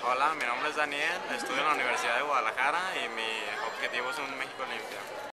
Hola, mi nombre es Daniel, estudio en la Universidad de Guadalajara y mi objetivo es un México limpio.